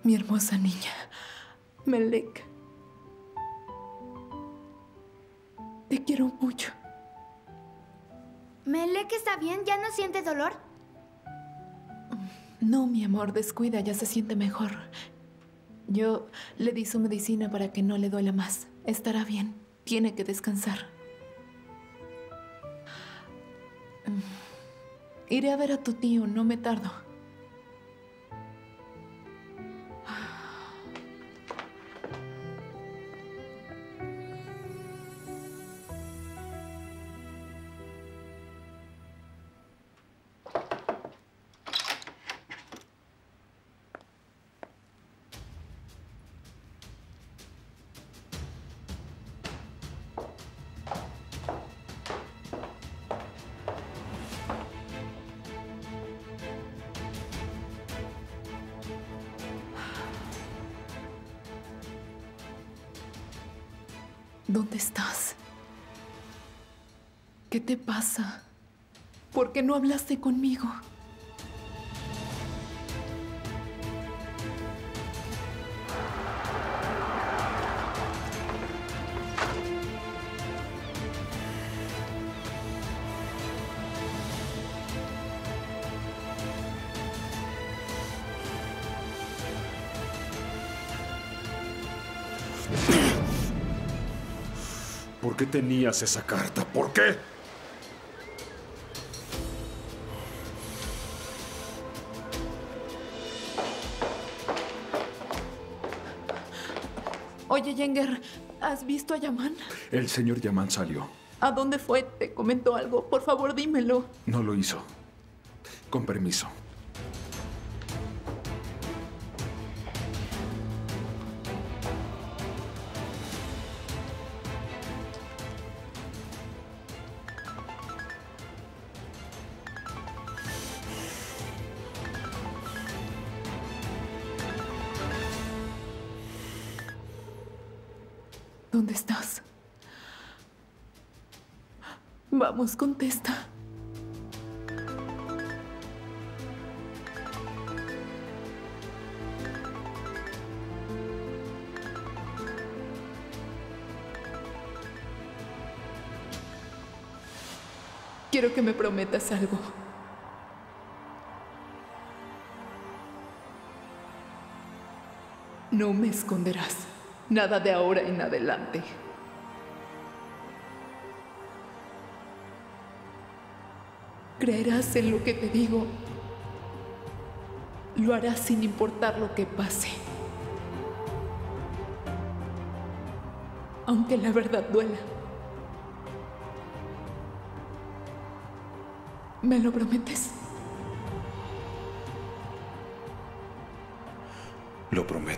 Mi hermosa niña, Melek. Te quiero mucho. ¿Melek está bien? ¿Ya no siente dolor? No, mi amor, descuida, ya se siente mejor. Yo le di su medicina para que no le duela más. Estará bien. Tiene que descansar. Iré a ver a tu tío, no me tardo. ¿Dónde estás? ¿Qué te pasa? ¿Por qué no hablaste conmigo? ¿Por qué tenías esa carta? ¿Por qué? Oye, Yenger, ¿has visto a Yaman? El señor Yaman salió. ¿A dónde fue? ¿Te comentó algo? Por favor, dímelo. No lo hizo. Con permiso. ¿Dónde estás? Vamos, contesta. Quiero que me prometas algo. No me esconderás nada de ahora en adelante. Creerás en lo que te digo. Lo harás sin importar lo que pase. Aunque la verdad duela. ¿Me lo prometes? Lo prometo.